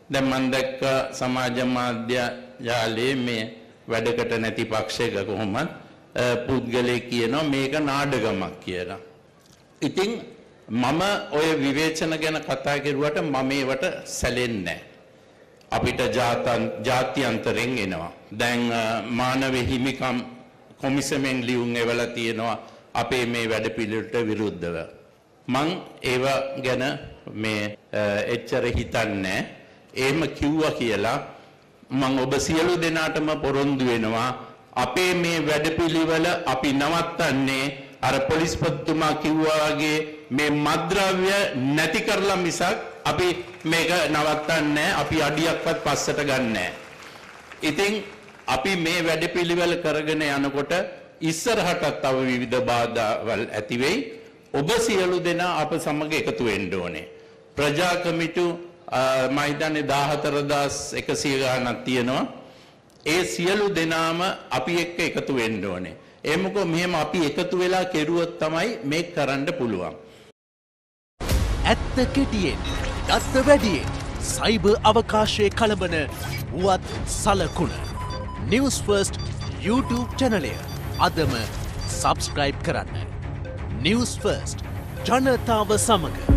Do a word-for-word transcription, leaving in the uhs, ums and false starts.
දැන් මම දැක්ක සමාජ මාධ්‍ය ජාලයේ මේ වැඩකට නැති පක්ෂයක කොහොමද පුද්ගලයෙක් කියනවා මේක නාඩගමක් කියලා. ඉතින් මම ඔය විවේචන ගැන කතා කරුවට මම ඒවට සැලෙන්නේ නැහැ. අපිට ජාත්‍යන්තරයෙන් එනවා. දැන් මානව හිමිකම් කොමිසමෙන් ලියුම් එවලා තියෙනවා අපේ මේ වැඩපිළිවෙලට විරුද්ධව. මං ඒව ගැන මේ එච්චර හිතන්නේ එහෙම කිව්වා කියලා මං ඔබ සියලු දෙනාටම පොරොන්දු වෙනවා අපේ මේ වැඩපිළිවෙල අපි නවත්තන්නේ අර පොලිස්පතිතුමා කිව්වා වගේ මේ මද්ද්‍රව්‍ය නැති කරලා මිසක් අපි මේක නවත්තන්නේ අපි අඩියක්වත් පස්සට ගන්නෑ. ඉතින් අපි මේ වැඩපිළිවෙල කරගෙන යනකොට ඉස්සරහට තව විවිධ බාධාවල් ඇති වෙයි. ඔබ සියලු දෙනා අප සමග එකතු වෙන්න ඕනේ. ප්‍රජා කමිටු මම හිතන්නේ දාහතර හදාස් එකසිය ගණනක් තියෙනවා. ඒ සියලු දෙනාම අපි එක්ක එකතු වෙන්න ඕනේ. ඒ මොකද මෙහෙම අපි එකතු වෙලා කෙරුවොත් තමයි මේක කරන්න පුළුවන්. ඇත්ත කෙටියෙන්, දත්ත වැඩියෙන්, සයිබර් අවකාශයේ කලබන වුවත් සලකුණ. News First YouTube channel එක අදම subscribe කරන්න. News First ජනතාව සමග